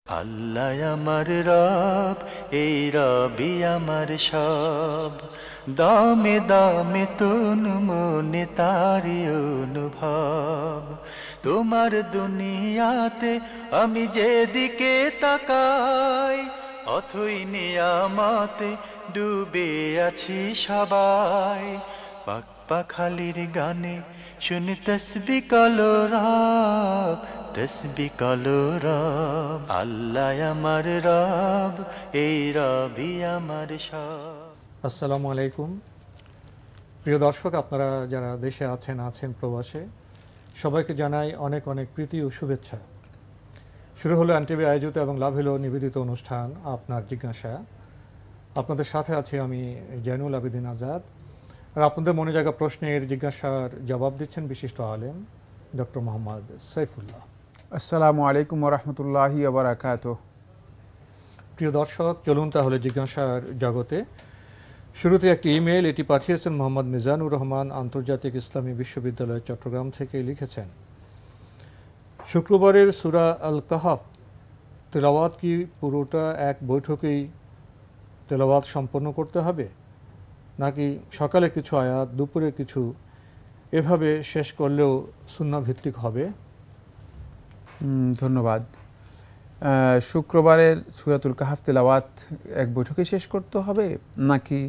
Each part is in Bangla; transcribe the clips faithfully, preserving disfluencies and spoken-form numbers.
আল্লাহ আমার রব, এই রবি আমার সব, দামে দামে তন মনে তারি অনুভব। তোমার দুনিয়াতে আমি যেদিকে তাকাই, অথই নিয়ামতে ডুবে আছি সবাই। পাক পাখালির গানে শুনি তসবি কলরব, তসবি কলরব। আল্লাহ আমার রব, এই রবি আমার সব। আসসালামু আলাইকুম প্রিয় দর্শক, আপনারা যারা দেশে আছেন আছেন প্রবাসে, সবাইকে জানাই অনেক অনেক প্রীতি ও শুভেচ্ছা। শুরু হলো এনটিভি আয়োজিত এবং লাভ হলো নিবেদিত অনুষ্ঠান আপনার জিজ্ঞাসা। আপনাদের সাথে আছি আমি জয়নুল আবেদিন আজাদ। আর আপনাদের মনে জায়গা প্রশ্নের জিজ্ঞাসার জবাব দিচ্ছেন বিশিষ্ট আলেম ডক্টর মোহাম্মদ সাইফুল্লাহ। আসসালামু আলাইকুম ওয়া রাহমাতুল্লাহি ওয়া বারাকাতুহু। প্রিয় দর্শক, চলুন তাহলে জিজ্ঞাসার জগতে। শুরুতে একটি ইমেল, এটি পাঠিয়েছেন মোহাম্মদ মিজানুর রহমান, আন্তর্জাতিক ইসলামী বিশ্ববিদ্যালয় চট্টগ্রাম থেকে। লিখেছেন, শুক্রবারের সূরা আল কাহাফ তেলাওয়াত কি পুরোটা এক বৈঠকেই তেলাওয়াত সম্পন্ন করতে হবে, নাকি সকালে কিছু আয়াত, দুপুরে কিছু, এভাবে শেষ করলেও সুন্নাহ ভিত্তিক হবে? ধন্যবাদ। শুক্রবারের সূরাতুল কাহাফ তেলাওয়াত এক বৈঠকে শেষ করতে হবে, নাকি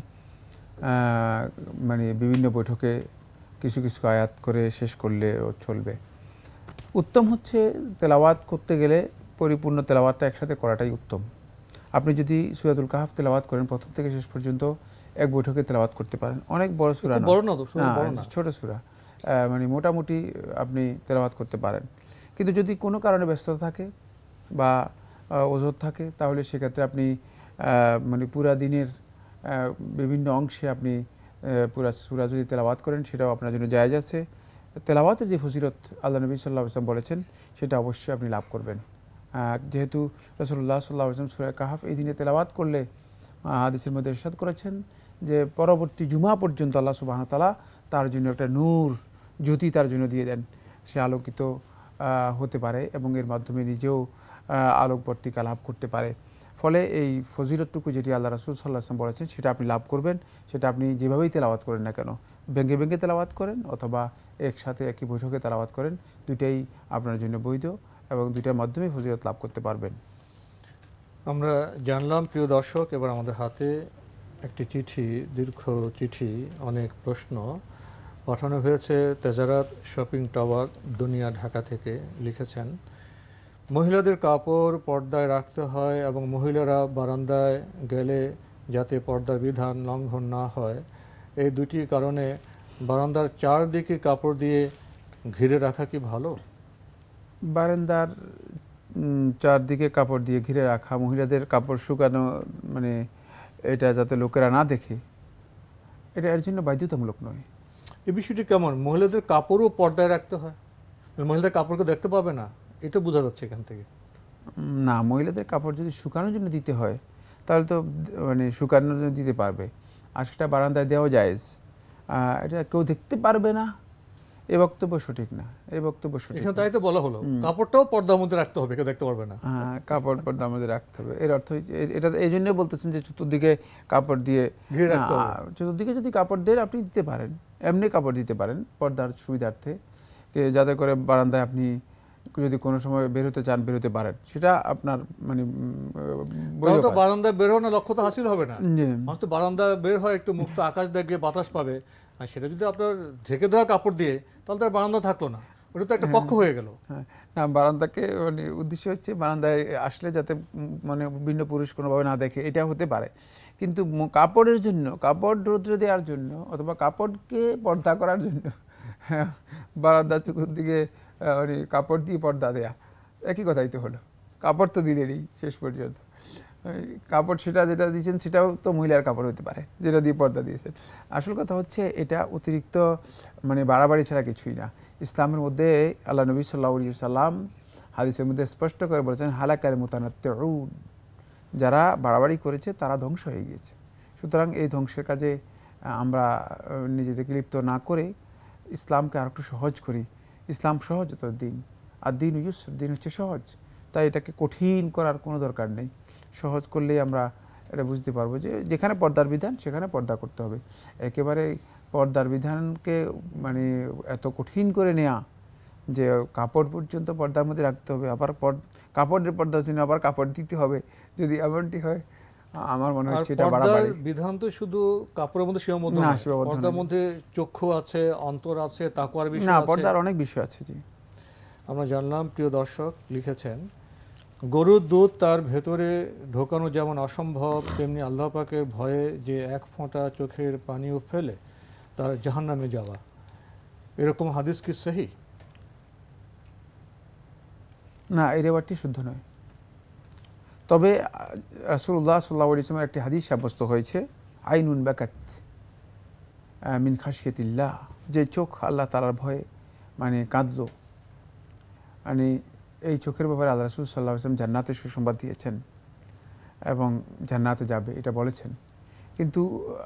মানে বিভিন্ন বৈঠকে কিছু কিছু আয়াত করে শেষ করলেও চলবে? উত্তম হচ্ছে তেলাওয়াত করতে গেলে পরিপূর্ণ তেলাওয়াতটা একসাথে করাটাই উত্তম। আপনি যদি সূরাতুল কাহাফ তেলাওয়াত করেন প্রথম থেকে শেষ পর্যন্ত এক বৈঠকে তেলাওয়াত করতে পারেন। অনেক বড় সূরা না, ছোট সূরা, মানে মোটামুটি আপনি তেলাওয়াত করতে পারেন। কিন্তু যদি কোনো কারণে ব্যস্ততা থাকে বা ওজর থাকে, তাহলে সেক্ষেত্রে আপনি মানে পুরা দিনের বিভিন্ন অংশে আপনি পুরা সূরা যদি তেলাওয়াত করেন, সেটাও আপনার জন্য জায়েজ আছে। তেলাওয়াতের যে ফজিলত আল্লাহ নবী সাল্লাল্লাহু আলাইহি ওয়াসাল্লাম বলেছেন, সেটা অবশ্যই আপনি লাভ করবেন। যেহেতু রাসূলুল্লাহ সাল্লাল্লাহু আলাইহি ওয়াসাল্লাম সূরা কাহাফ এই দিনে তেলাওয়াত করলে হাদিসের মধ্যে ইরশাদ করেছেন যে পরবর্তী জুমা পর্যন্ত আল্লাহ সুবহানাহু ওয়া তাআলা তার জন্য একটা নূর, জ্যোতি তার জন্য দিয়ে দেন। সে আলোকিত হতে পারে এবং এর মাধ্যমে নিজেও আলোকবর্তিকা লাভ করতে পারে। ফলে এই ফজিলতটুকু যেটি আল্লাহ রাসূল সাল্লাল্লাহু আলাইহি ওয়াসাল্লাম বলেছেন, সেটা আপনি লাভ করবেন। সেটা আপনি যেভাবেই তেলাওয়াত করেন না কেন, ভেঙ্গে ভেঙ্গে তেলাওয়াত করেন অথবা একসাথে একই বৈঠকে তেলাওয়াত করেন, দুইটাই আপনার জন্য বৈধ এবং দুইটার মাধ্যমে ফজিলত লাভ করতে পারবেন। আমরা জানলাম প্রিয় দর্শক। এবার আমাদের হাতে একটি চিঠি, দীর্ঘ চিঠি, অনেক প্রশ্ন পাঠানো হয়েছে। তেজারাত শপিং টাওয়ার, দুনিয়া, ঢাকা থেকে লিখেছেন, মহিলাদের কাপড় পর্দায় রাখতে হয় এবং মহিলারা বারান্দায় গেলে যাতে পর্দার বিধান লঙ্ঘন না হয়, এই দুটি কারণে বারান্দার চারদিকে কাপড় দিয়ে ঘিরে রাখা কি ভালো? বারান্দার চারদিকে কাপড় দিয়ে ঘিরে রাখা, মহিলাদের কাপড় শুকানো, মানে এটা যাতে লোকেরা না দেখে, এটা এর জন্য বাধ্যতামূলক নয়। এই বিষয়টি কেমন? মহিলাদের কাপড়ও পর্দায় রাখতে হয়, মহিলাদের কাপড়কে দেখতে পাবে না, এটা বোঝা যাচ্ছে এখান থেকে। না, মহিলাদের কাপড় যদি শুকানোর জন্য দিতে হয়, তাহলে তো মানে শুকানোর জন্য দিতে পারবে, আর সেটা বারান্দায় দেওয়া জায়েজ। এটা কেউ দেখতে পারবে না, এই বক্তব্য সঠিক না। এই বক্তব্য সঠিক, তাই তো বলা হলো কাপড়টাও পর্দার মধ্যে রাখতে হবে, কেউ দেখতে পারবে না। হ্যাঁ, কাপড় পর্দার মধ্যে রাখতে হবে, এর অর্থ এটা এই জন্য বলতেছেন যে চতুর্দিকে কাপড় দিয়ে ঘিরে রাখতে হবে। চতুর্দিকে যদি কাপড় দেন, আপনি দিতে পারেন, এমনি কাপড় দিতে পারেন পর্দার সুবিধার্থে, যাতে করে বারান্দায় আপনি যদি কোনো সময় বের হতে চান বের হতে পারেন। সেটা আপনার মানে বারান্দায় বের হওয়ার লক্ষ্য তো হাসিল হবে না। হয়তো বারান্দা বের হয় একটু মুক্ত আকাশ দেখবে, বাতাস পাবে, আর সেটা যদি আপনার ঢেকে দেওয়া কাপড় দিয়ে, তাহলে তার বারান্দা থাকলো না, ওটা তো একটা পক্ষ হয়ে গেল। হ্যাঁ, না, বারান্দাকে মানে উদ্দেশ্য হচ্ছে বারান্দায় আসলে যাতে মানে ভিন্ন পুরুষ কোনোভাবে না দেখে, এটা হতে পারে। কিন্তু কাপড়ের জন্য, কাপড় রৌদ্র দেওয়ার জন্য অথবা কাপড়কে পর্দা করার জন্য বারান্দার চতুর্দিকে মানে কাপড় দিয়ে পর্দা দেয়া, একই কথাই তো হলো। কাপড় তো দিলেনই শেষ পর্যন্ত, কাপড় সেটা যেটা দিয়েছেন সেটাও তো মহিলার কাপড় হতে পারে, যেটা দিয়ে পর্দা দিয়েছেন। আসল কথা হচ্ছে এটা অতিরিক্ত মানে বাড়াবাড়ি ছাড়া কিছুই না। ইসলামের মধ্যে আল্লাহ নবী সাল্লাল্লাহু আলাইহি ওয়াসাল্লাম হাদিসের মধ্যে স্পষ্ট করে বলেছেন, হালাকাল মুতানাত্তিউন, যারা বাড়াবাড়ি করেছে তারা ধ্বংস হয়ে গিয়েছে। সুতরাং এই ধ্বংসের কাজে আমরা নিজেদেরকে লিপ্ত না করে ইসলামকে আর একটু সহজ করি। ইসলাম সহজতর দিন, আর দিন ইউসর, দিন হচ্ছে সহজ। তাই এটাকে কঠিন করার কোনো দরকার নেই, সহজ করলেই আমরা এটা বুঝতে পারবো যে যেখানে পর্দার বিধান সেখানে পর্দা করতে হবে। একেবারে পর্দার বিধানকে মানে এত কঠিন করে নেওয়া যে কাপড় পর্যন্ত পর্দার মধ্যে রাখতে হবে, আবার কাপড়ের পর্দার জন্য আবার কাপড় দিতে হবে, যদি এমনটি হয় আমার মনে হচ্ছে এটা বাড়াবাড়ি। বিধান তো শুধু কাপড়ের মধ্যে সীমাবদ্ধ না, পর্দার মধ্যে চক্ষু আছে, অন্তর আছে, তাকওয়ার বিষয় আছে, না পর্দার অনেক বিষয় আছে। জি, আমরা জানলাম প্রিয় দর্শক লিখেছেন, গরুর দুধ তার ভেতরে ঢোকানো যেমন অসম্ভব, তেমনি আল্লাহ পাকের ভয়ে যে এক ফোঁটা চোখের পানিও ফেলে তার জাহান্নামে যাওয়া, এরকম হাদিস কি সহি? না, এই রেওয়াজটি শুদ্ধ নয়। তবে রাসূলুল্লাহ সাল্লাল্লাহু আলাইহি ওয়াসাল্লামের একটি হাদিস সাব্যস্ত হয়েছে, আইনুন বাকাত মিন খাশিয়াতিল্লাহ, যে চোখ আল্লাহ তাআলার ভয়ে মানে কাঁদলো, মানে এই চোখের ব্যাপারে আল্লাহ রাসূল সাল্লাল্লাহু আলাইহি ওয়াসাল্লাম জান্নাতের সুসংবাদ দিয়েছেন এবং জান্নাতে যাবে এটা বলেছেন। কিন্তু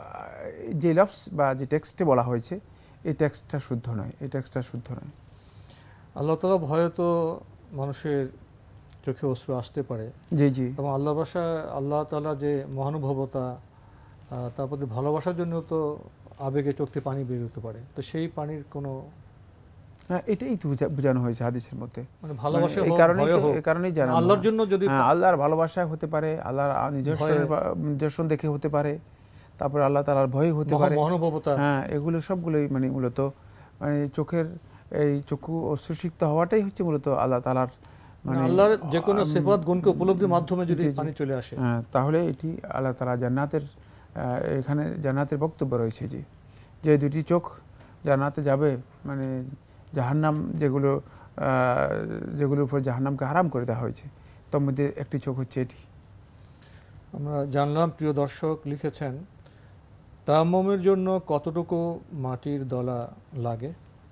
যে লফজ বা যে টেক্সটে বলা হয়েছে এই টেক্সটটা শুদ্ধ নয়, এই টেক্সটটা শুদ্ধ নয়। আল্লাহ তাআলা ভয়ে তো মানুষের চোখে অশ্রু আসতে পারে, জি জি, এবং আল্লাহ ভাষা আল্লাহ তাআলা যে মহানুভবতা, তার প্রতি ভালোবাসার জন্য তো আবেগে চোখ থেকে পানি বের হতে পারে, তো সেই পানির কোনো হ্যাঁ এটাই তো বোঝানো হয়েছে হাদিসের মধ্যে, মানে ভালোবাসা এই কারণেই এই কারণেই জানা আল্লাহর জন্য, যদি আল্লাহর ভালোবাসা হতে পারে, আল্লাহর নিদর্শন দেখে হতে পারে, তারপরে আল্লাহ তাআলার ভয় হতে পারে, মহানুভবতা, হ্যাঁ এগুলো সবগুলোই মানে মূলত মানে চোখের এই চক্ষু অশ্রুসিক্ত হওয়াটাই হচ্ছে মূলত আল্লাহ তাআলার মানে আল্লাহর যে কোনো সিফাত গুণকে উপলব্ধির মাধ্যমে যদি পানি চলে আসে, হ্যাঁ তাহলে এটি আল্লাহ তাআলা জান্নাতের এখানে জান্নাতের বক্তব্য রয়েছে। জি, যে দুটি চোখ জান্নাতে যাবে, মানে জাহান্নাম যেগুলো যেগুলোর উপর জাহান্নামকে হারাম করে দেওয়া হয়েছে তার মধ্যে একটি চোখ হচ্ছে এটি। আমরা জানলাম প্রিয় দর্শক লিখেছেন, তায়াম্মুমের জন্য কতটুকু মাটির দলা লাগে?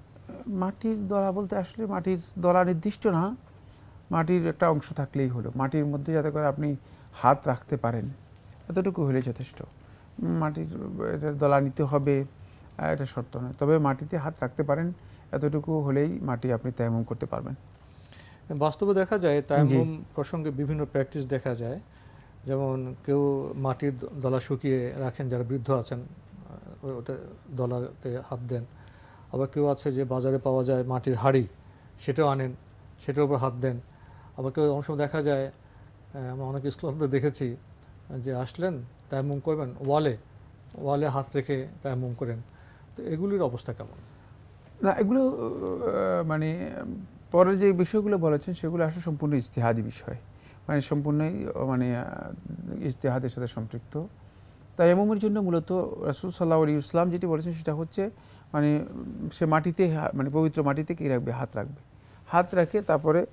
মাটির দলা বলতে আসলে মাটির দলা নির্দিষ্ট না, মাটির একটা অংশ থাকলেই হলো, মাটির মধ্যে যাতে করে আপনি হাত রাখতে পারেন এতটুকু হলে যথেষ্ট। মাটির দলা নিতে হবে এটা শর্ত নয়, তবে মাটিতে হাত রাখতে পারেন এতটুকু হলেই মাটি আপনি তায়াম্মুম করতে পারবেন। বাস্তবে দেখা যায় তায়াম্মুম প্রসঙ্গে বিভিন্ন প্র্যাকটিস দেখা যায়, যেমন কেউ মাটির দলা শুকিয়ে রাখেন, যারা বৃদ্ধ আছেন ওটা দলাতে হাত দেন, আবার কেউ আছে যে বাজারে পাওয়া যায় মাটির হাঁড়ি, সেটাও আনেন, সেটার উপর হাত দেন। আবার কেউ অনেক সময় দেখা যায়, আমরা অনেক স্কুলে দেখেছি যে আসলেন তায়াম্মুম করবেন, ওয়ালে ওয়ালে হাত রেখে তায়াম্মুম করেন। তো এগুলির অবস্থা কেমন? না এগুলো মানে পরে যে বিষয়গুলো বলেছেন সেগুলো আসলে সম্পূর্ণ ইজতিহাদি বিষয়, মানে সম্পূর্ণই মানে ইজতিহাদের সাথে সম্পৃক্ত। তায়াম্মুমের জন্য মূলত রাসূল সাল্লাল্লাহু আলাইহি ওয়াসাল্লাম যেটি বলেছেন সেটা হচ্ছে মানে সে মাটিতে মানে পবিত্র মাটিতে কি রাখবে, হাত রাখবে, হাত রাখে তারপরে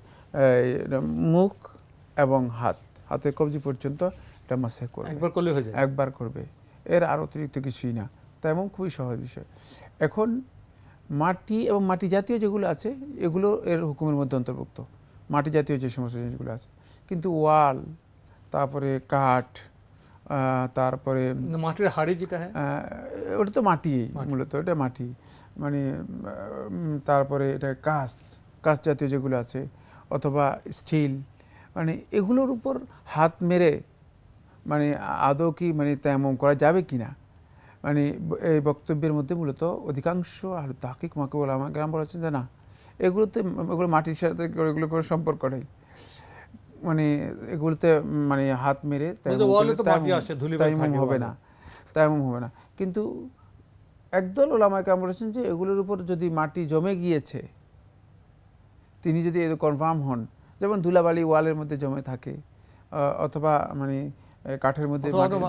মুখ এবং হাত হাতের কবজি পর্যন্ত এটা মাসে করবে, একবার করলে হয়ে যায়, একবার করবে, এর আর অতিরিক্ত কিছুই না। তায়াম্মুম খুবই সহজ বিষয়। এখন মাটি এবং মাটি জাতীয় যেগুলো আছে এগুলো এর হুকুমের মধ্যে অন্তর্ভুক্ত, মাটি জাতীয় যে সমস্ত জিনিসগুলো আছে। কিন্তু ওয়াল, তারপরে কাঠ, তারপরে মাটির হাঁড়ি যেটা হ্যাঁ ওটা তো মাটি মূলত, এটা মাটি মানে তারপরে এটা কাঁচ কাঁচ জাতীয় যেগুলো আছে অথবা স্টিল, মানে এগুলোর উপর হাত মেরে মানে আদৌ কি মানে তায়াম্মুম করা যাবে কি না, মানে এই বক্তব্যের মধ্যে মূলত অধিকাংশ আহলে তাহকিক মাহকিক উলামা কেরাম বলেছেন যে না, এগুলোতে এগুলো মাটির সাথে এগুলো কোনো সম্পর্ক নেই, মানে এগুলোতে মানে হাত মেরে তায়াম্মুম হবে না, তায়াম্মুম হবে না। কিন্তু একদল উলামা কেরাম বলেছেন যে এগুলোর উপর যদি মাটি জমে গিয়েছে, তিনি যদি কনফার্ম হন, যেমন ধুলাবালি ওয়ালের মধ্যে জমে থাকে অথবা মানে কাঠের মধ্যে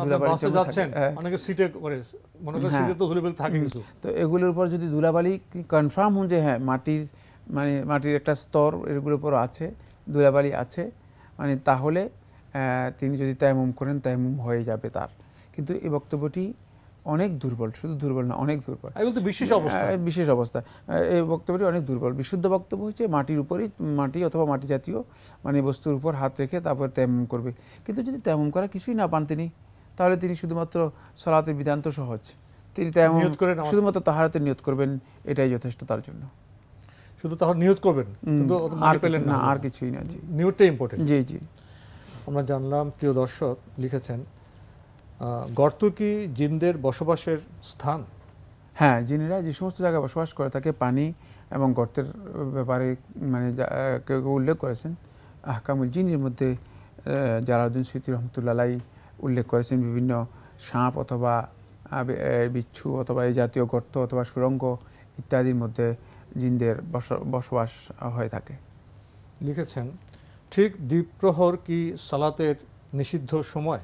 তো এগুলোর উপর যদি ধুলাবালি কনফার্ম হন যে হ্যাঁ মাটির মানে মাটির একটা স্তর এগুলোর উপর আছে, ধুলাবালি আছে, মানে তাহলে তিনি যদি তায়াম্মুম করেন তায়াম্মুম হয়ে যাবে তার। কিন্তু এই বক্তব্যটি অনেক দুর্বল, শুধু দুর্বল না অনেক দুর্বল, বিশেষ অবস্থা বিশেষ অবস্থা এই বক্তব্যটি অনেক দুর্বল। বিশুদ্ধ বক্তব্য হচ্ছে মাটির উপরই, মাটি অথবা মাটি জাতীয় মানে বস্তুর উপর হাত রেখে তারপর তায়াম্মুম করবে। কিন্তু যদি তায়াম্মুম করা কিছুই না পান তিনি, তাহলে তিনি শুধুমাত্র সালাতের বিধান তো সহজ, তিনি তায়াম্মুম শুধুমাত্র তাহারাতে নিয়ত করবেন, এটাই যথেষ্ট তার জন্য। শুধু তাহলে নিয়ত করবেন, কিন্তু আর পেলেন না, আর কিছুই না। জি, নিয়তটাই ইম্পর্টেন্ট। জি জি। আমরা জানলাম, প্রিয় দর্শক লিখেছেন, গর্ত কি জিনদের বসবাসের স্থান? হ্যাঁ, জিনেরা যে সমস্ত জায়গায় বসবাস করে থাকে, পানি এবং গর্তের ব্যাপারে মানে কেউ কেউ উল্লেখ করেছেন। আহকামুল জিনের মধ্যে জালালউদ্দিন সূয়ুতী রহমতুল্লাহ আলাইহি উল্লেখ করেছেন বিভিন্ন সাপ অথবা বিচ্ছু অথবা এই জাতীয় গর্ত অথবা সুড়ঙ্গ ইত্যাদির মধ্যে জিনদের বসবাস হয়ে থাকে। লিখেছেন, ঠিক দ্বীপ্রহর কি সালাতের নিষিদ্ধ সময়?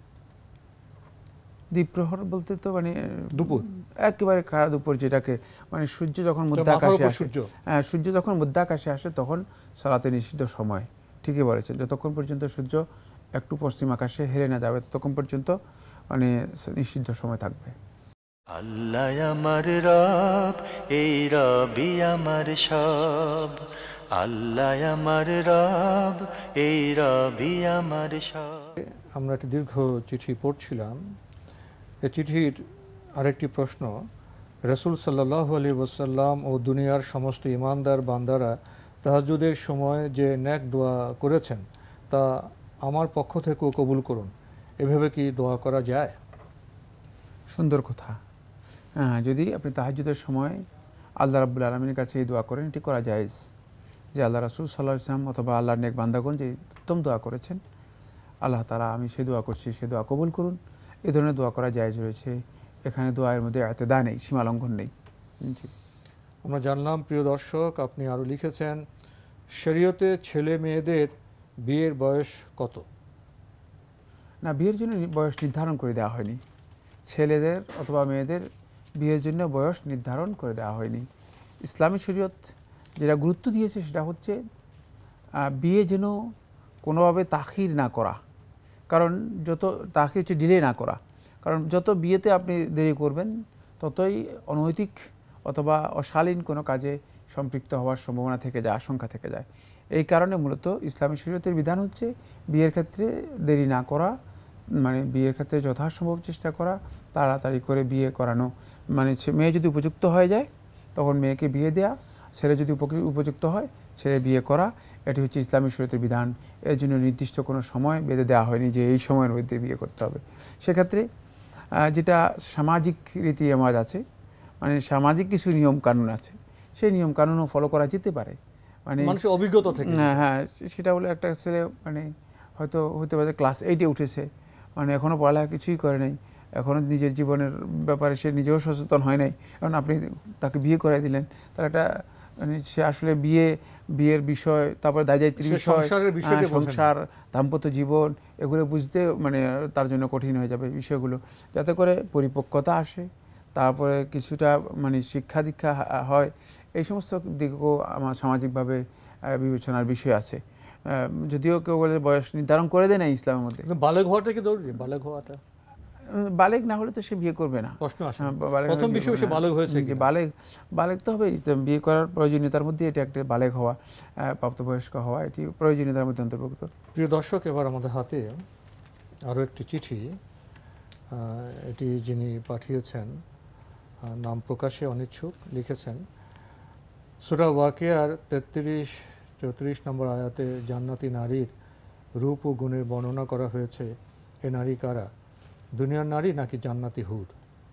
দ্বীপ্রহর বলতে তো মানে দুপুর, একেবারে খাড়া দুপুর, যেটাকে মানে সূর্য যখন মধ্যাকাশে আসে, হ্যাঁ সূর্য যখন মধ্যাকাশে আসে তখন সালাতের নিষিদ্ধ সময়। ঠিকই বলেছেন, যতক্ষণ পর্যন্ত সূর্য একটু পশ্চিম আকাশে হেলে না যাবে ততক্ষণ পর্যন্ত মানে নিষিদ্ধ সময় থাকবে। আল্লাহ আমার রব, এই রবি আমার সব। আল্লাহ আমার রব, এই রবি আমার সব। আমরা একটি দীর্ঘ চিঠি পড়ছিলাম। এই চিঠির আরেকটি প্রশ্ন, রাসূল সাল্লাল্লাহু আলাইহি ওয়াসাল্লাম ও দুনিয়ার সমস্ত ঈমানদার বান্দারা তাহাজ্জুদের সময় যে নেক দোয়া করেছেন তা আমার পক্ষ থেকেও কবুল করুন, এভাবে কি দোয়া করা যায়? সুন্দর কথা। হ্যাঁ, যদি আপনি তাহাজ্জুদের সময় আল্লাহ রাব্বুল আলামিনের কাছে এই দোয়া করেন, এটি করা জায়েজ। যে আল্লাহ রাসূল সাল্লাল্লাহু আলাইহি ওয়াসাল্লাম অথবা আল্লাহর নেক বান্দাগণ যে উত্তম দোয়া করেছেন, আল্লাহ তাআলা আমি সেই দোয়া করছি, সেই দোয়া কবুল করুন, এই ধরনের দোয়া করা জায়েজ রয়েছে। এখানে দোয়ার মধ্যে এতেদা নেই, সীমা লঙ্ঘন নেই। জি, আমরা জানলাম, প্রিয় দর্শক আপনি আরও লিখেছেন, শরীয়তে ছেলে মেয়েদের বিয়ের বয়স কত? না, বিয়ের জন্য বয়স নির্ধারণ করে দেওয়া হয়নি। ছেলেদের অথবা মেয়েদের বিয়ের জন্য বয়স নির্ধারণ করে দেওয়া হয়নি। ইসলামী শরীয়ত যেটা গুরুত্ব দিয়েছে সেটা হচ্ছে বিয়ে যেন কোনোভাবে তাখির না করা, কারণ যত তাখির হচ্ছে ডিলে না করা, কারণ যত বিয়েতে আপনি দেরি করবেন ততই অনৈতিক অথবা অশালীন কোনো কাজে সম্পৃক্ত হওয়ার সম্ভাবনা থেকে যায়, আশঙ্কা থেকে যায়। এই কারণে মূলত ইসলামী শরীয়তের বিধান হচ্ছে বিয়ের ক্ষেত্রে দেরি না করা, মানে বিয়ের ক্ষেত্রে যথাসম্ভব চেষ্টা করা, তাড়াতাড়ি করে বিয়ে করানো। মানে মেয়ে যদি উপযুক্ত হয়ে যায় তখন মেয়েকে বিয়ে দেয়া, ছেলে যদি উপযুক্ত হয় ছেলে বিয়ে করা, এটি হচ্ছে ইসলামী শরীয়তের বিধান। এর জন্য নির্দিষ্ট কোনো সময় বেঁধে দেওয়া হয়নি যে এই সময়ের মধ্যে বিয়ে করতে হবে। সেক্ষেত্রে যেটা সামাজিক রীতি রেওয়াজ আছে, মানে সামাজিক কিছু নিয়ম কানুন আছে, সেই নিয়ম কানুনও ফলো করা যেতে পারে। মানে মানুষের অভিজ্ঞতা থেকে, হ্যাঁ, সেটা হলো একটা ছেলে মানে হয়তো হতে পারে ক্লাস এইটে উঠেছে, মানে এখনও পড়ালেখা কিছুই করে নাই, এখনও নিজের জীবনের ব্যাপারে সে নিজেও সচেতন হয় নাই, কারণ আপনি তাকে বিয়ে করাই দিলেন। তার একটা মানে সে আসলে বিয়ে বিয়ের বিষয়, তারপরে দায়িত্বের বিষয়, সংসার, দাম্পত্য জীবন, এগুলো বুঝতে মানে তার জন্য কঠিন হয়ে যাবে বিষয়গুলো। যাতে করে পরিপক্কতা আসে, তারপরে কিছুটা মানে শিক্ষা দীক্ষা হয়, এই সমস্ত দিকও আমার সামাজিকভাবে বিবেচনার বিষয় আছে। যদিও কেউ বলে বয়স নির্ধারণ করে দেয় না ইসলামের মধ্যে। বালেগ হওয়াটা কি জরুরি? বালেগ হওয়াটা বালেগ না হলে তো সে বিয়ে করবে না। প্রশ্ন আসে, প্রথম বিষয় সে বালেগ হয়েছে কি? বালেগ বালেগ তো হবে, বিয়ে করার প্রয়োজনীয়তার মধ্যে এটা একটা বালেগ হওয়া, প্রাপ্তবয়স্ক হওয়া, এটি প্রয়োজনীয়তার মধ্যে অন্তর্ভুক্ত। প্রিয় দর্শক, এবার আমাদের হাতে আরও একটি চিঠি। এটি যিনি পাঠিয়েছেন নাম প্রকাশে অনিচ্ছুক, লিখেছেন, সূরা ওয়াকিয়ার তেত্রিশ চৌত্রিশ নম্বর আয়াতে জান্নাতি নারীর রূপ ও গুণের বর্ণনা করা হয়েছে। এ নারী কারা? দুনিয়ার নারী নাকি জান্নাতি হুর?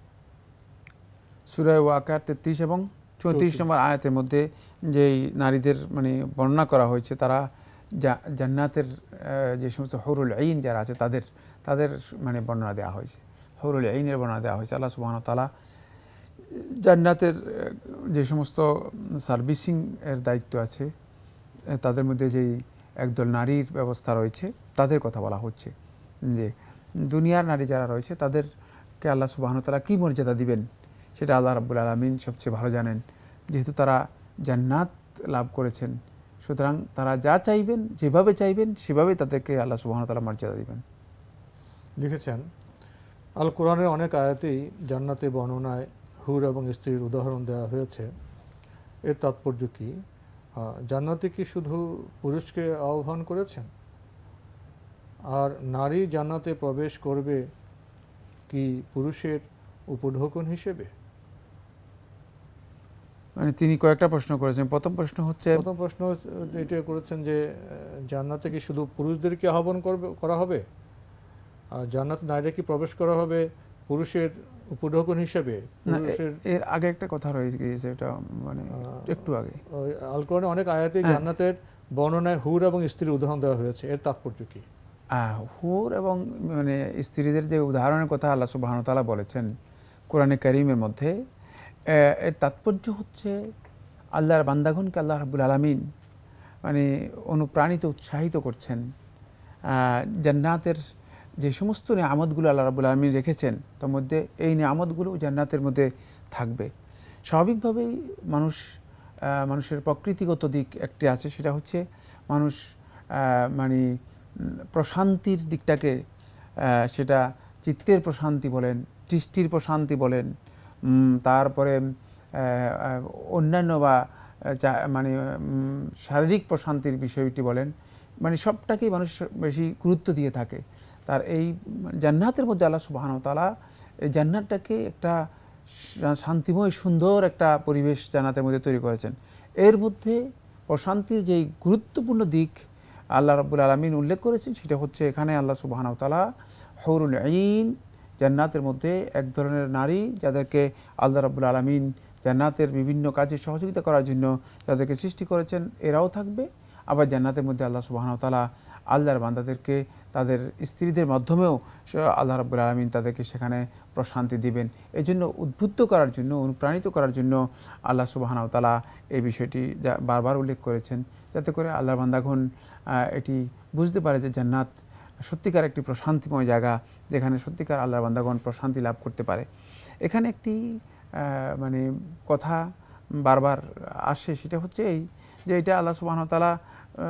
সূরা ওয়াকিয়ার তেত্রিশ এবং চৌত্রিশ নম্বর আয়াতের মধ্যে যেই নারীদের মানে বর্ণনা করা হয়েছে তারা জান্নাতের যে সমস্ত হুরুল আইন যারা আছে তাদের তাদের মানে বর্ণনা দেওয়া হয়েছে, হুরুল আইনের বর্ণনা দেওয়া হয়েছে। আল্লাহ সুবহানাহু ওয়া তাআলা জান্নাতের যে সমস্ত সার্ভিসিং এর দায়িত্ব আছে তাদের মধ্যে যেই একদল নারীর ব্যবস্থা রয়েছে তাদের কথা বলা হচ্ছে, যে দুনিয়ার নারী যারা রয়েছে তাদেরকে আল্লাহ সুবহানাহু ওয়া তাআলা কী মর্যাদা দিবেন সেটা আল্লাহ রাব্বুল আলামিন সবচেয়ে ভালো জানেন। যেহেতু তারা জান্নাত লাভ করেছেন, সুতরাং তারা যা চাইবেন, যেভাবে চাইবেন সেভাবে তাদেরকে আল্লাহ সুবহানাহু ওয়া তাআলা মর্যাদা দিবেন। লিখেছেন, আল কোরআনের অনেক আয়াতেই জান্নাতে বর্ণনায় হুর এবং স্ত্রীর উদাহরণ দেওয়া হয়েছে। এর তাৎপর্য কি? জান্নাতে কি শুধু পুরুষকে আহ্বান করেছেন? আর নারী জান্নাতে প্রবেশ করবে কি পুরুষের উপঢৌকন হিসেবে? মানে তিনি কয়েকটা প্রশ্ন করেছেন। প্রথম প্রশ্ন হচ্ছে, প্রথম প্রশ্ন এটা করেছেন যে জান্নাতে কি শুধু পুরুষদেরকে আহ্বান করবে করা হবে, আর জান্নাত নারীরা কি প্রবেশ করা হবে পুরুষের উপঢৌকন হিসেবে? এর আগে একটা কথা রয়ে গিয়েছে, এটা মানে একটু আগে আল কোরআনে অনেক আয়াতে জান্নাতের বর্ণনায় হুর এবং স্ত্রীর উদাহরণ দেওয়া হয়েছে, এর তাৎপর্য কি? হুর এবং মানে স্ত্রীদের যে উদাহরণের কথা আল্লাহ সুবহানাহু ওয়া তাআলা বলেছেন কোরআনে কারীমের মধ্যে, এর তাৎপর্য হচ্ছে আল্লাহর বান্দাগণকে আল্লাহ রাব্বুল আলামিন মানে অনুপ্রাণিত উৎসাহিত করছেন জান্নাতের যে সমস্ত নিয়ামতগুলো আল্লাহ রাব্বুল আলামিন রেখেছেন, তার মধ্যে এই নিয়ামতগুলো জান্নাতের মধ্যে থাকবে। স্বাভাবিকভাবেই মানুষ মানুষের প্রকৃতিগত দিক একটি আছে, সেটা হচ্ছে মানুষ মানে প্রশান্তির দিকটাকে, সেটা চিত্তের প্রশান্তি বলেন, দৃষ্টির প্রশান্তি বলেন, তারপরে অন্যান্য বা মানে শারীরিক প্রশান্তির বিষয়টি বলেন, মানে সবটাকেই মানুষ বেশি গুরুত্ব দিয়ে থাকে। তার এই জান্নাতের মধ্যে আল্লাহ সুবহানাহু ওয়া তাআলা এই জান্নাতটাকে একটা শান্তিময় সুন্দর একটা পরিবেশ জান্নাতের মধ্যে তৈরি করেছেন। এর মধ্যে প্রশান্তির যেই গুরুত্বপূর্ণ দিক আল্লাহ রাব্বুল আলামিন উল্লেখ করেছেন, সেটা হচ্ছে এখানে আল্লাহ সুবহানাহু ওয়া তাআলা হুরুল আইন, জান্নাতের মধ্যে এক ধরনের নারী যাদেরকে আল্লাহ রাব্বুল আলামিন জান্নাতের বিভিন্ন কাজে সহযোগিতা করার জন্য যাদেরকে সৃষ্টি করেছেন, এরাও থাকবে। আবার জান্নাতের মধ্যে আল্লাহ সুবহানাহু ওয়া তাআলা আল্লাহর বান্দাদেরকে তাদের স্ত্রীদের মাধ্যমেও আল্লাহ রাব্বুল আলামিন তাদেরকে সেখানে প্রশান্তি দিবেন। এই জন্য উদ্বুদ্ধ করার জন্য, অনুপ্রাণিত করার জন্য আল্লাহ সুবহানাহু ওয়া তাআলা এই বিষয়টি বারবার উল্লেখ করেছেন, যাতে করে আল্লাহর বান্দাগণ এটি বুঝতে পারে যে জান্নাত সত্যিকার একটি প্রশান্তিময় জায়গা, যেখানে সত্যিকার আল্লাহর বান্দাগণ প্রশান্তি লাভ করতে পারে। এখানে একটি মানে কথা বারবার আসে, সেটা হচ্ছে এই যে এটা আল্লাহ সুবহানাহু ওয়া তাআলা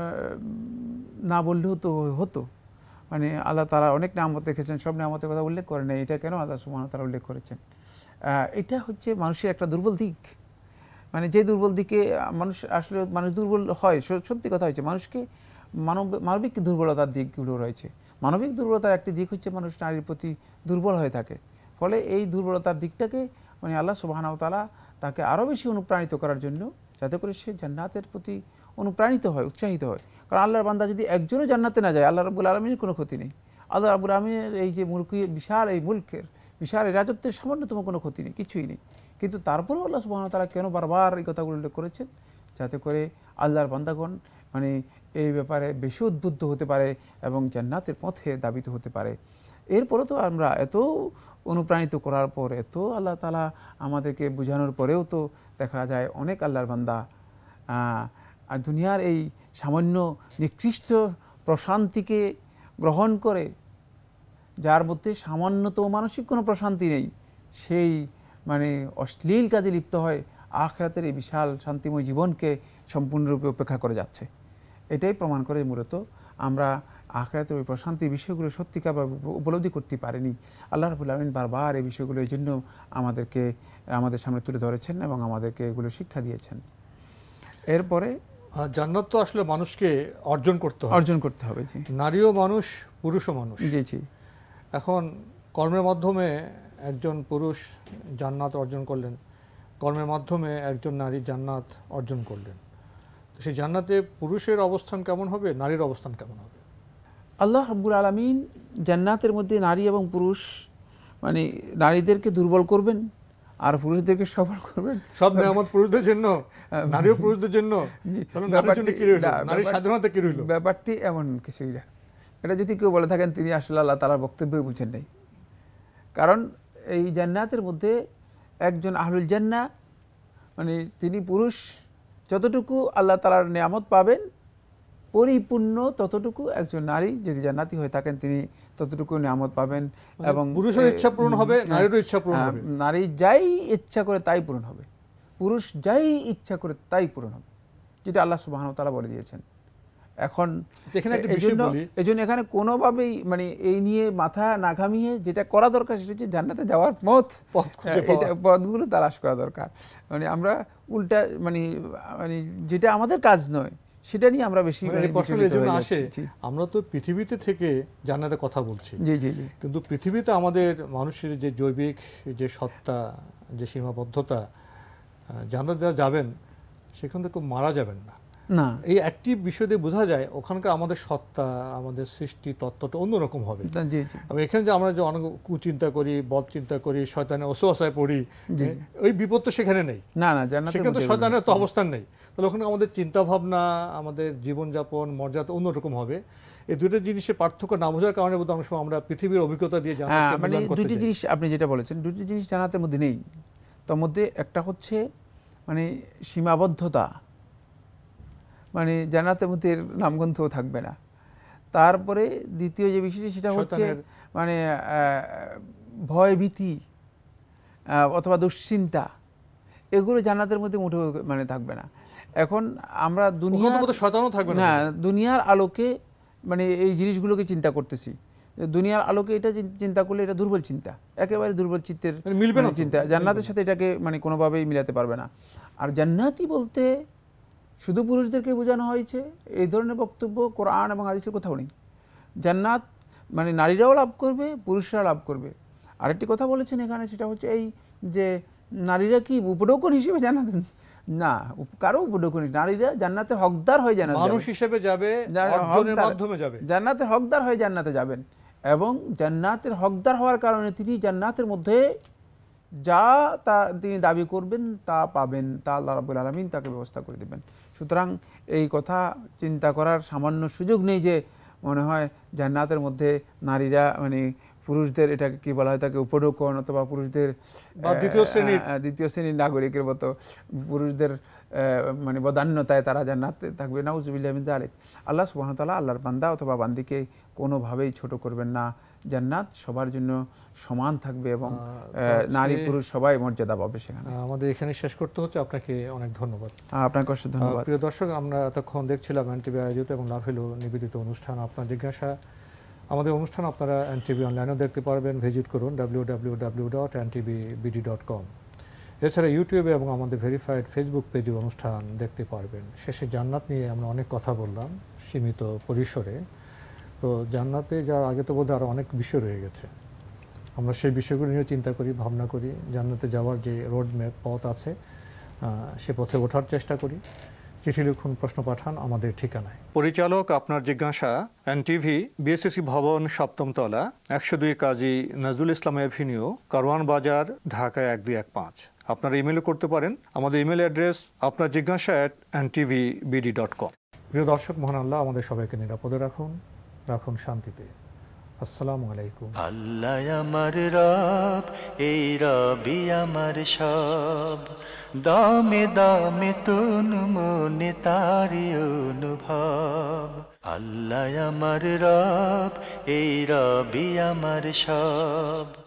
না বললেও তো হতো, মানে আল্লাহ তাআলা অনেক নিয়ামত রেখেছেন, সব নিয়ামতের কথা উল্লেখ করেন, এটা কেন আল্লাহ সুবহানাহু ওয়া তাআলা উল্লেখ করেছেন? এটা হচ্ছে মানুষের একটা দুর্বল দিক, মানে যে দুর্বল দিকে মানুষ আসলে মানুষ দুর্বল হয়, সত্যি কথা হচ্ছে মানুষকে মানব মানবিক দুর্বলতার দিকগুলো রয়েছে। মানবিক দুর্বলতার একটি দিক হচ্ছে মানুষ নারীর প্রতি দুর্বল হয়ে থাকে, ফলে এই দুর্বলতার দিকটাকে মানে আল্লাহ সুবহানাহু ওয়া তাআলা তাকে আরও বেশি অনুপ্রাণিত করার জন্য, যাতে করে সে জান্নাতের প্রতি অনুপ্রাণিত হয়, উৎসাহিত হয়। কারণ আল্লাহর বান্দা যদি একজনও জান্নাতে না যায়, আল্লাহ রাব্বুল আলামিনের কোনো ক্ষতি নেই। আল্লাহ রাব্বুল আলামিনের এই যে মুলকি বিশাল এই মুলকের বিশাল এই রাজত্বের সামান্যতম কোনো ক্ষতি নেই, কিছুই নেই। কিন্তু তারপরেও আল্লাহ সুবহানাহু ওয়া তাআলা কেন বারবার এই কথাগুলো উল্লেখ করেছেন? যাতে করে আল্লাহর বান্দাগণ মানে এই ব্যাপারে বেশি উদ্বুদ্ধ হতে পারে এবং জান্নাতের পথে দাবিত হতে পারে। এরপরে তো আমরা এত অনুপ্রাণিত করার পর, এত আল্লাহ তাআলা আমাদেরকে বোঝানোর পরেও তো দেখা যায় অনেক আল্লাহর বান্দা আর দুনিয়ার এই সামান্য নিকৃষ্ট প্রশান্তিকে গ্রহণ করে, যার মধ্যে সামান্যতম মানসিক কোনো প্রশান্তি নেই, সেই মানে অশ্লীল কাজে লিপ্ত হয়, আখিরাতের এই বিশাল শান্তিময় জীবনকে সম্পূর্ণরূপে উপেক্ষা করে যাচ্ছে। এটাই প্রমাণ করে মূলত আমরা আখিরাতের ওই প্রশান্তির বিষয়গুলো সত্যিকার উপলব্ধি করতে পারিনি। আল্লাহ রাব্বুল আলামিন বারবার এই বিষয়গুলো এই জন্য আমাদেরকে আমাদের সামনে তুলে ধরেছেন এবং আমাদেরকে এগুলো শিক্ষা দিয়েছেন। এরপরে জান্নাত তো আসলে মানুষকে অর্জন করতে হবে, অর্জন করতে হবে। জি, নারীও মানুষ, পুরুষও মানুষ। জি জি এখন কর্মের মাধ্যমে একজন পুরুষ জান্নাত অর্জন করলেন, কর্মের মাধ্যমে একজন নারী জান্নাত অর্জন করলেন। সেই জান্নাতে পুরুষের অবস্থান কেমন হবে, নারীর অবস্থান কেমন হবে? আল্লাহ রাব্বুল আলামিন জান্নাতের মধ্যে নারী এবং পুরুষ মানে নারীদেরকে দুর্বল করবেন আর পুরুষদেরকে সবল করবেন। সব নিয়ামত পুরুষদের জন্য, নারীও পুরুষদের জন্য, নারীর জন্য কি রইল, নারীর স্বাধীনতা কি রইল? ব্যাপারটি এমন কিছুই না। এটা যদি কেউ বলে থাকেন তিনি আসলে আল্লাহ তাআলার বক্তব্যই বুঝেন নাই। কারণ এই জান্নাতের মধ্যে একজন আহলুল জান্নাহ মানে তিনি পুরুষ যতটুকু আল্লাহ তাআলার নিয়ামত পাবেন পরিপূর্ণ ততটুকু একজন নারী যদি জান্নাতি হয়ে থাকেন তিনি ততটুকু নিয়ামত পাবেন। এবং পুরুষের ইচ্ছা পূরণ হবে, নারীরও ইচ্ছা পূরণ হবে। নারী যাই ইচ্ছা করে তাই পূরণ হবে, পুরুষ যাই ইচ্ছা করে তাই পূরণ হবে, যেটা আল্লাহ সুবহানাহু ওয়া তাআলা বলে দিয়েছেন। এখন এই জন্য এখানে কোনোভাবেই মানে এই নিয়ে মাথা না ঘামিয়ে যেটা করা দরকার সেটা হচ্ছে জান্নাতে যাওয়ার পথ, পথগুলো তালাশ করা দরকার। মানে আমরা উল্টা মানে মানে যেটা আমাদের কাজ নয় সেটা নিয়ে আমরা বেশি আসে। আমরা তো পৃথিবীতে থেকে জান্নাতের কথা বলছি, জি জি জি কিন্তু পৃথিবীতে আমাদের মানুষের যে জৈবিক যে সত্তা, যে সীমাবদ্ধতা, জান্নাত যারা যাবেন সেখান থেকে মারা যাবেন না। না, এই একটি বিষয় দিয়ে বোঝা যায় ওখানকার আমাদের সত্তা, আমাদের সৃষ্টি তত্ত্বটা অন্যরকম হবে। জি জি। এখানে যে আমরা যে অনেক কুচিন্তা করি, বদ চিন্তা করি, শয়তানের ওসওয়াসায় পড়ি, ওই বিপদ তো সেখানে নেই। না না, জান্নাতের সেখানে তো মধ্যে শয়তানের তো অবস্থান নেই। তাহলে ওখানে আমাদের চিন্তা ভাবনা, আমাদের জীবনযাপন, মর্যাদা অন্যরকম হবে। এই দুটো জিনিসের পার্থক্য না বোঝার কারণে বোধহয় অনেক সময় আমরা পৃথিবীর অভিজ্ঞতা দিয়ে হ্যাঁ, জান্নাতকে মানে মূল্যায়ন করতে দুটি যাই। জিনিস আপনি যেটা বলেছেন, দুটি জিনিস জান্নাতের মধ্যে নেই। তার মধ্যে একটা হচ্ছে মানে সীমাবদ্ধতা, মানে জান্নাতের মধ্যে এর নামগন্ধও থাকবে না। তারপরে দ্বিতীয় যে বিষয়টি সেটা হচ্ছে শয়তানের মানে আহ, ভয় ভীতি আহ, অথবা দুশ্চিন্তা, এগুলো জান্নাতের মধ্যে মোটেও মানে থাকবে না। এখন আমরা দুনিয়া ওখানে তো শয়তানও থাকবে না। না, দুনিয়ার আলোকে মানে এই জিনিসগুলোকে চিন্তা করতেছি, দুনিয়ার আলোকে এটা চিন- চিন্তা করলে এটা দুর্বল চিন্তা, একেবারে দুর্বল চিত্তের মানে মিলবে না মানে তো। চিন্তা, জান্নাতের সাথে এটাকে মানে কোনোভাবেই মিলাতে পারবে না। আর জান্নাতি বলতে শুধু পুরুষদেরকে বোঝানো হয়েছে এই ধরনের বক্তব্য কোরআন এবং হাদিসের কোথাও নেই। জান্নাত মানে নারীরাও লাভ করবে, পুরুষরা লাভ করবে। আরেকটি কথা বলেছেন এখানে, সেটা হচ্ছে এই যে নারীরা কি উপঢৌকন হিসেবে জান্নাত, না, উপ- কারো উপঢৌকন, নারীরা জান্নাতের হকদার হয়ে জান্নাতে মানুষ যাবে। হিসেবে যাবে, যারা অর্জনের হকদার- মাধ্যমে যাবে। জান্নাতের হকদার হয়ে জান্নাতে যাবেন, এবং জান্নাতের হকদার হওয়ার কারণে তিনি জান্নাতের মধ্যে যা তা তিনি দাবি করবেন তা পাবেন, তা আল্লাহ রাব্বুল আলামিন তাকে ব্যবস্থা করে দেবেন। সুতরাং এই কথা চিন্তা করার সামান্য সুযোগ নেই যে মনে হয় জান্নাতের মধ্যে নারীরা মানে পুরুষদের, এটাকে কি বলা হয়, তাকে উপঢৌকন অথবা পুরুষদের বা দ্বিতীয় শ্রেণীর আহ, দ্বিতীয় শ্রেণীর নাগরিকের মতো পুরুষদের আহ, মানে বদান্যতায় তারা জান্নাতে থাকবে। নাউজুবিল্লাহি মিন যালিক। আল্লাহ সুবহানাহু ওয়া তাআলা আল্লাহর বান্দা অথবা বান্দিকে কোনোভাবেই ছোট করবেন না। জান্নাত সবার জন্য সমান থাকবে এবং আহ, নারী পুরুষ সবাই মর্যাদা পাবে সেখানে। আমাদের এখানে শেষ করতে হচ্ছে। আপনাকে অনেক ধন্যবাদ। আহ, আপনাকে অসংখ্য ধন্যবাদ। প্রিয় দর্শক, আমরা এতক্ষণ দেখছিলাম এনটিভি আয়োজিত এবং লাভেলো নিবেদিত অনুষ্ঠান আপনার জিজ্ঞাসা। আমাদের অনুষ্ঠান আপনারা এনটিভি অনলাইনেও দেখতে পারবেন, ভিজিট করুন W W W dot N T V B D dot com. এছাড়া ইউটিউবে এবং আমাদের ভেরিফাইড ফেসবুক পেজে অনুষ্ঠান দেখতে পারবেন। শেষে জান্নাত নিয়ে আমরা অনেক কথা বললাম সীমিত পরিসরে। তো জান্নাতে যাওয়ার আগে তো বোধহয় আরও অনেক বিষয় রয়ে গেছে। আমরা সেই বিষয়গুলো নিয়ে চিন্তা করি, ভাবনা করি। জান্নাতে যাওয়ার যে রোড ম্যাপ, পথ আছে, সে পথে ওঠার চেষ্টা করি। চিঠি লিখুন, প্রশ্ন পাঠান আমাদের ঠিকানায়। পরিচালক আপনার জিজ্ঞাসা, এনটিভি, বিএসসিসি ভবন, সপ্তম তলা, একশো দুই কাজী নজরুল ইসলাম এভিনিউ, কারওয়ান বাজার, ঢাকা এক দুই এক পাঁচ। আপনারা ইমেলও করতে পারেন। আমাদের ইমেল অ্যাড্রেস আপনার জিজ্ঞাসা at N T V B D dot com. প্রিয় দর্শক, মহান আল্লাহ আমাদের সবাইকে নিরাপদে রাখুন, রাখুন শান্তিতে। আসসালামু আলাইকুম। আল্লাহ আমার রব, এই রবি আমার সব, দামে দামে তুন মনে তারি অনুভব। আল্লাহ আমার রব, এই রবি আমার সব।